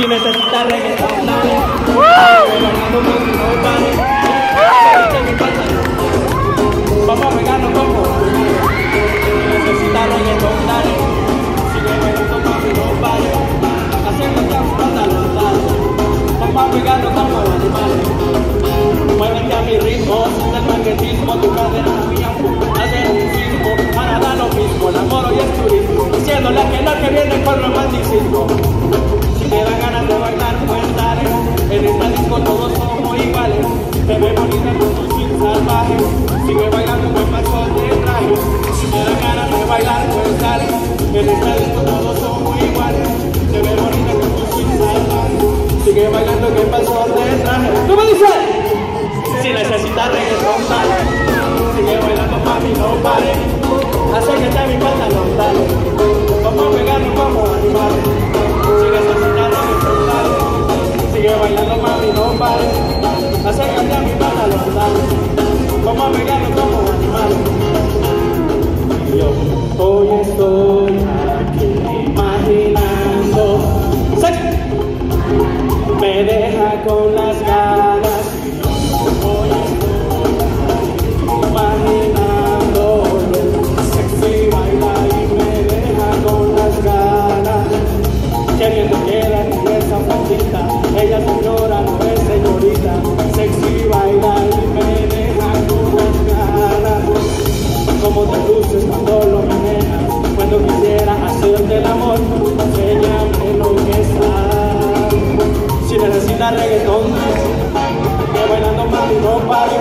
Si necesitas reggaetón, dale. Bailando con mi nobody. Quédate en mi pantalón. Vamos a pegarnos como. Si necesitas reggaetón, dale. Sigue bailando con mi nobody. Haciéndote a mi pantalón, dale. Vamos a pegarnos como animales. Muévete a mi ritmo, del magnetismo, tu cadera mía, hacer un sismo, para dar lo mismo, el amor hoy es turismo, diciéndole que no que viene con romanticismo. Si te dan ganas de bailar, pues dale, en esta disco todos somos iguales, te ve bonita con tus jeans salvajes, sigue bailando con pasos de traje. Si te dan ganas de bailar, pues dale, en esta disco todos somos iguales, te ve bonita con tus jeans salvajes, sigue bailando con pasos de traje. ¿Cómo dice? Si necesitas reggaetón, dale. Sigue bailando, mami, no pare. Acércate a mi pantalón, dale. Vamos a pegarnos como animales. Si necesitas reggaetón, dale. Sigue bailando, mami, no pare. Acércate a mi pantalón, dale. Vamos a pegarnos como animales. Yo hoy estoy aquí imaginando. Me deja con las ganas. Queriendo que la esa flaquita, ella señora no es señorita, sexy baila y me deja con las ganas. Como te luces cuando lo manejas, cuando quisiera hacerte el amor, enséñame lo que sabes. Si necesitas reggaetón, que bailando mami no pare.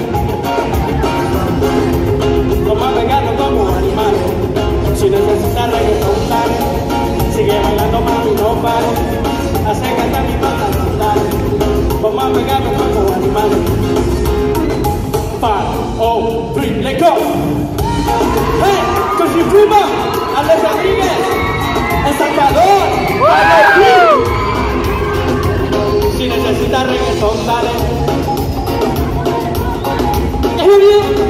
Vamos a pegarnos como animales. Si necesitas reggaetón, dale. Sigue bailando, mami, no pare. Acércate a mi pantalón, dale. Vamos a pegarnos como animales. 5, 4, 3, let's go. Hey, con mi prima, Alex Rodríguez, El Salvador, si necesitas reggaetón, dale. ¿Es bien?